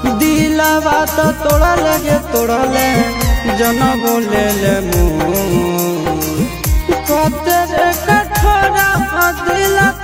दिलवा तो तोड़ले जन बोले कते कठोरा दिल